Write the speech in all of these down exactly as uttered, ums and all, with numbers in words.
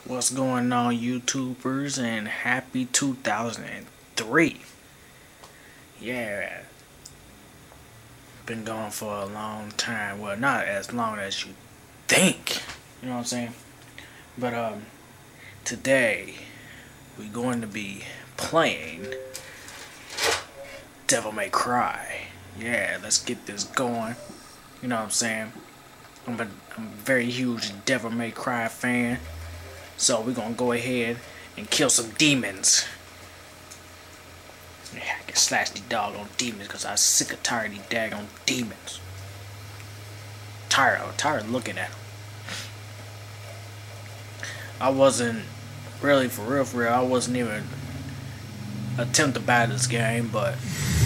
What's going on, YouTubers, and happy two thousand three. Yeah, been gone for a long time. Well, not as long as you think. You know what I'm saying? But um, today we're going to be playing Devil May Cry. Yeah, let's get this going. You know what I'm saying? I'm a, I'm a very huge Devil May Cry fan. So we're gonna go ahead and kill some demons. Yeah, I can slash these doggone demons because I'm sick of tired of these daggone demons. Tired, I'm tired of looking at them. I wasn't really, for real, for real, I wasn't even attempt to buy this game, but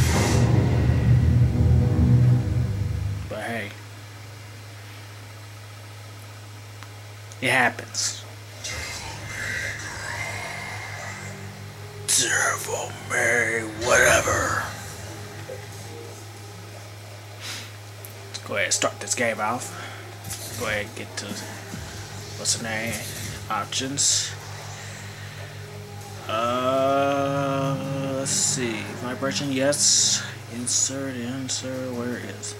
but hey, it happens. Devil May whatever. Let's go ahead and start this game off. Go ahead and get to what's the name? Options. Uh, let's see. Vibration, yes. Insert, insert. Where is?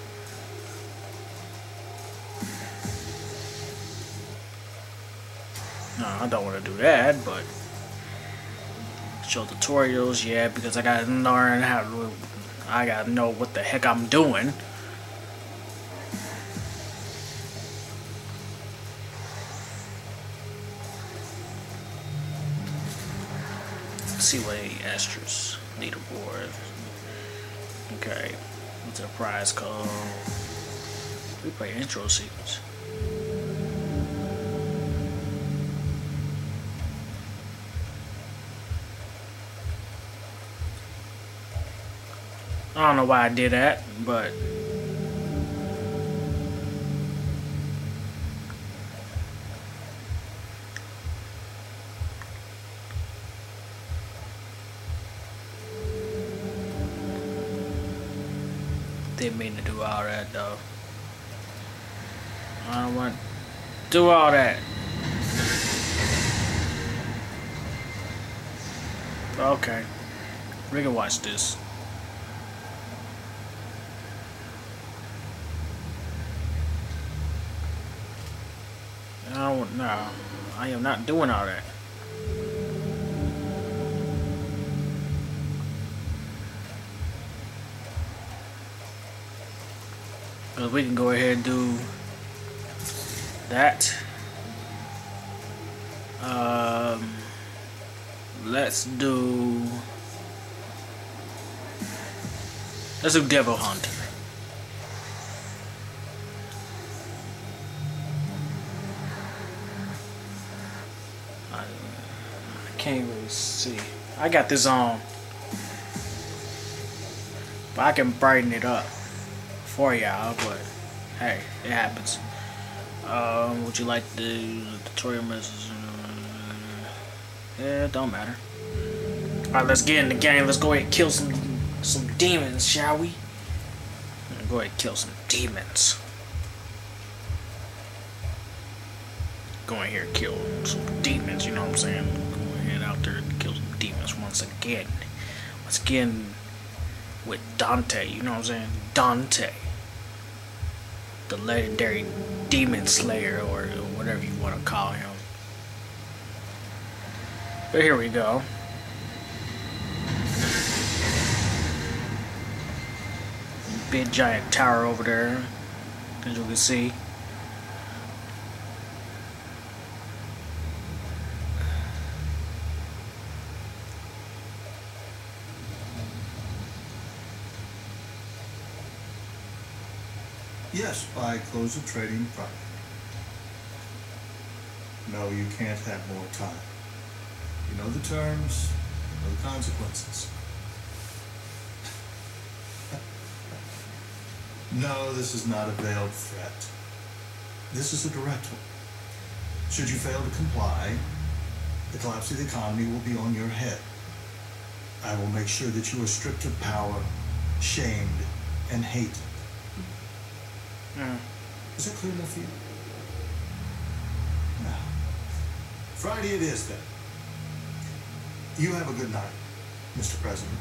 No, I don't want to do that, but. Show tutorials, yeah, because I gotta learn how to, I gotta know what the heck I'm doing. Let's see what he extras need aboard. Okay, what's the prize called? We play intro sequence. I don't know why I did that, but didn't mean to do all that though. I don't want to do all that. Okay, we can watch this. I don't know. I am not doing all that. But we can go ahead and do that. Um, let's do. Let's do Devil Hunter. Can't really see. I got this on, but I can brighten it up for y'all. But hey, it happens. Um, would you like the tutorial message? Yeah, it don't matter. All right, let's get in the game. Let's go ahead and kill some some demons, shall we? Go ahead and kill some demons. Go in here and kill some demons. You know what I'm saying? Out there to kill some demons once again. Once again with Dante, you know what I'm saying? Dante. The legendary demon slayer, or whatever you want to call him. But here we go. Big giant tower over there, as you can see. Yes, by close of trading Friday. No, you can't have more time. You know the terms, you know the consequences. No, this is not a veiled threat. This is a direct one. Should you fail to comply, the collapse of the economy will be on your head. I will make sure that you are stripped of power, shamed, and hated. Mm. Is that clear enough for you? Now, Friday it is then. You have a good night, Mister President.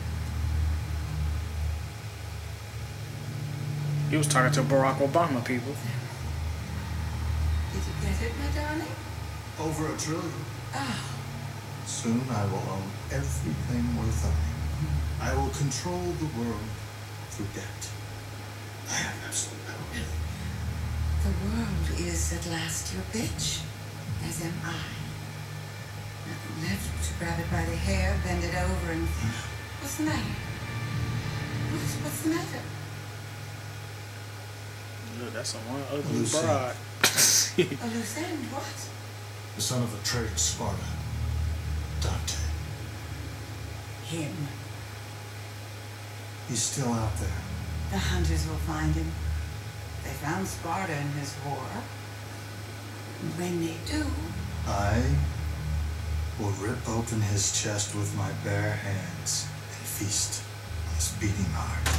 He was talking to Barack Obama, people. Did you get it, my darling? Over a trillion. Oh. Soon I will own everything worth owning. I will control the world through debt. I have absolute power. The world is at last your bitch, as am I. Nothing left but to grab it by the hair, bend it over, and what's the matter? What's, what's the matter? Look, that's a one ugly Lucille. broad. A loose end, what? The son of a traitor Sparta. Dante. Him. He's still out there. The hunters will find him. They found Sparta in his war. And when they do, I will rip open his chest with my bare hands and feast on his beating heart.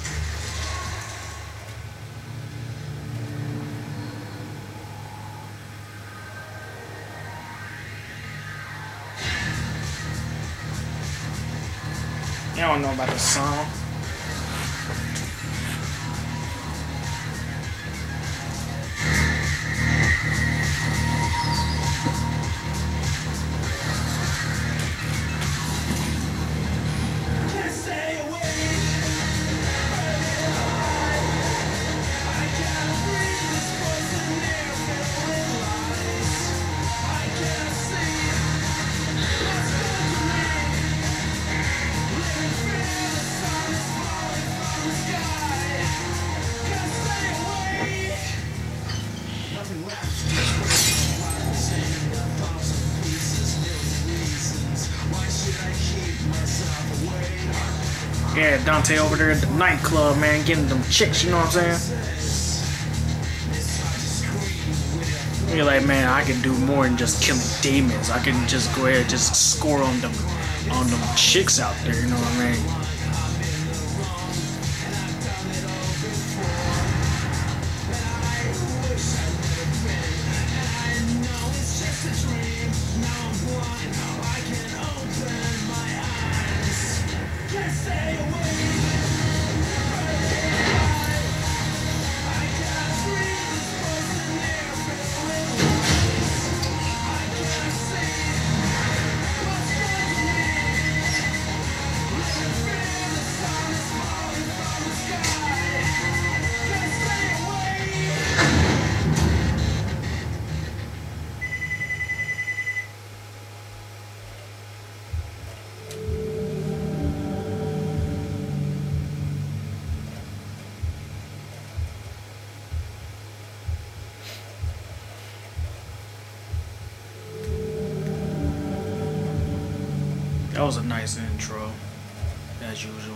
You don't know about the song. Yeah, Dante over there at the nightclub, man, getting them chicks, you know what I'm saying? You're like, man, I can do more than just killing demons. I can just go ahead and just score on them on them chicks out there, you know what I mean? That was a nice intro, as usual.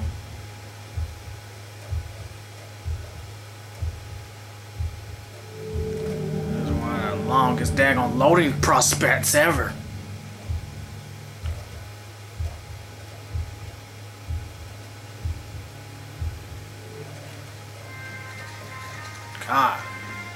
This is one of the longest daggone loading prospects ever. God.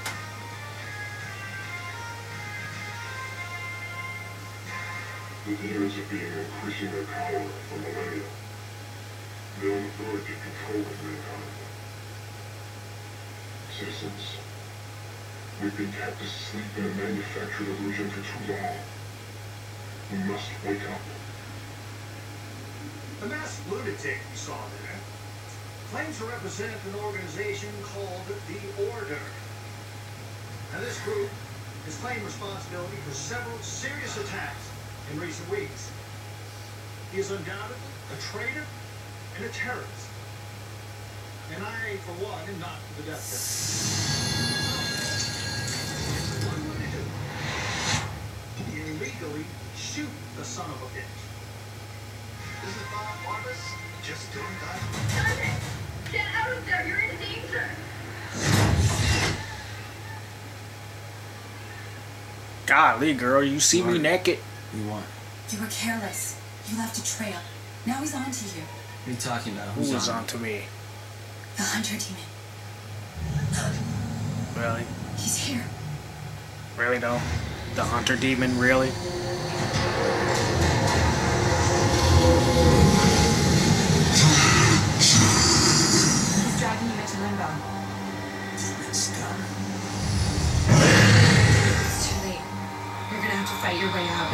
The leaders have been increasing their power for millennia. They own authority to control mankind. Citizens, we've been kept asleep in a manufactured illusion for too long. We must wake up. The masked lunatic you saw there claims to represent an organization called the Order. Now this group has claimed responsibility for several serious attacks in recent weeks. He is undoubtedly a traitor and a terrorist. And I, for one, am not for the death penalty. What would you do? Illegally shoot the son of a bitch. Isn't Bob Marvis just doing that? Dante! Get out of there! You're in danger! Golly, girl, you see me naked? You want? You were careless. You left a trail. Now he's on to you. What are you talking about? Who Who's was on? on to me? The hunter demon. Really? He's here. Really though? The hunter demon, really? He's dragging you into limbo. It's done. It's too late. You're gonna have to fight your way out.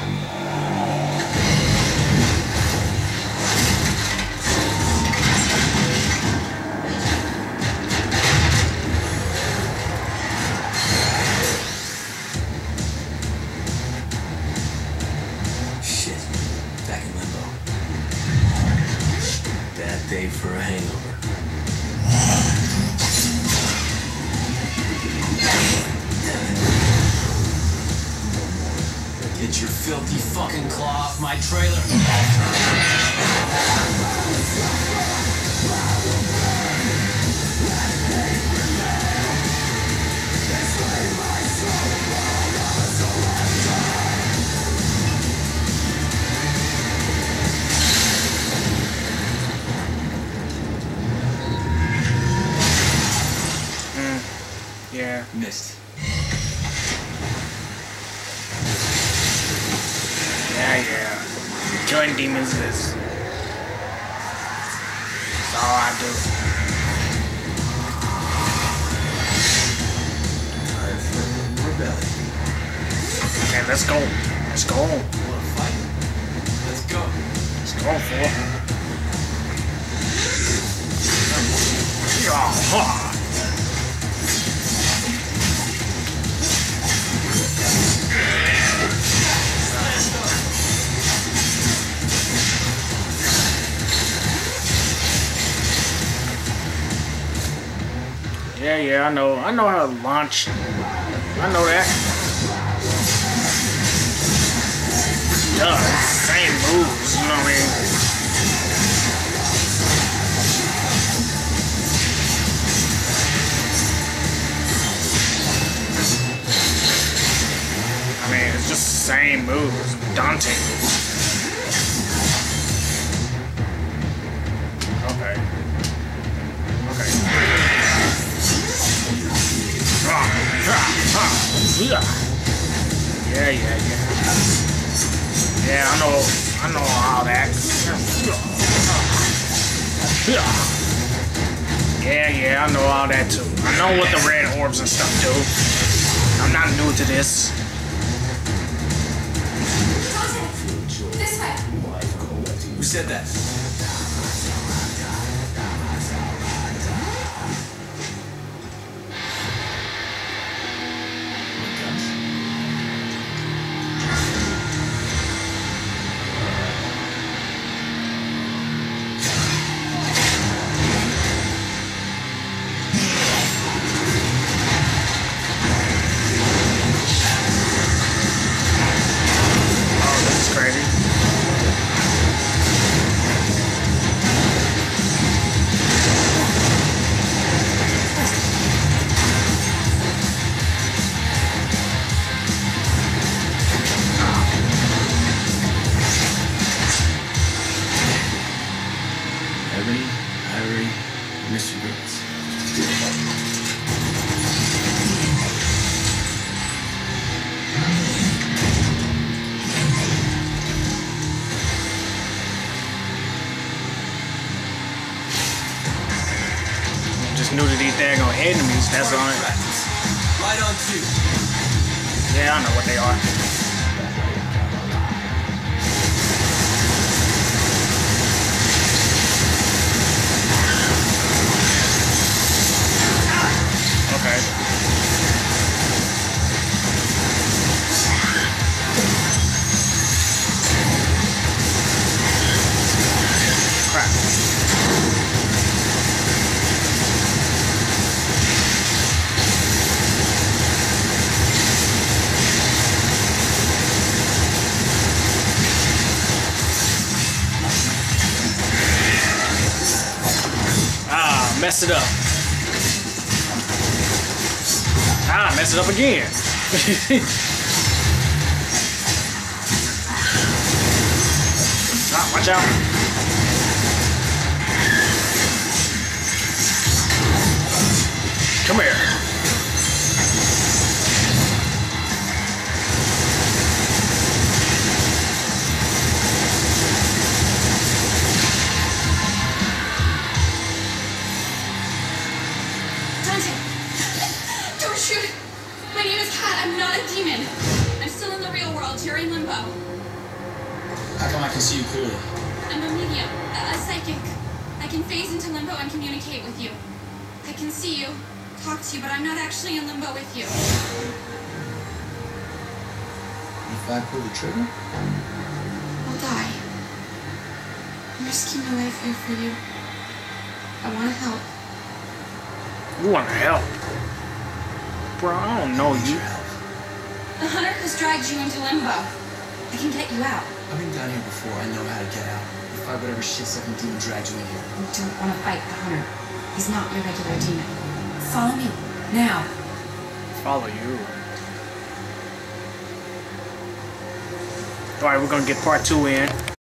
Shit. Back in limbo. Bad day for a hangover. Get your filthy fucking claw off my trailer. Yeah. Missed. Yeah, yeah. Killing demons is... That's all I do. Time for rebellion. Okay, let's go. Let's go. Wanna fight? Let's go. Let's go, fool. Yeah. Yeah, yeah, I know. I know how to launch. I know that. Duh, same moves, you know what I mean? I mean, it's just the same moves. Daunting. Okay. Okay. Yeah, yeah, yeah. Yeah, I know. I know all that. Yeah, yeah, I know all that too. I know what the red orbs and stuff do. I'm not new to this. This way. Who said that? Oh, this is crazy. Ebony, Ivory, Mister Girls. Just knew that these daggone enemies, that's on it. Practice. Light on two. Yeah, I know what they are. Okay. Crap. Ah, mess it up. Ah, mess it up again. Ah, watch out. Come here. You're in limbo. How come I can see you clearly? I'm a medium, a, a psychic. I can phase into limbo and communicate with you. I can see you, talk to you, but I'm not actually in limbo with you. If I pull the trigger? I'll die. I'm risking my life here for you. I want to help. You want to help? Bro, I don't know you. The hunter has dragged you into limbo. I can get you out. I've been down here before. I know how to get out. You fight whatever shit-sucking demon dragged you in here. You don't want to fight the hunter. He's not your regular demon. Follow me, now. Follow you. Alright, we're gonna get part two in.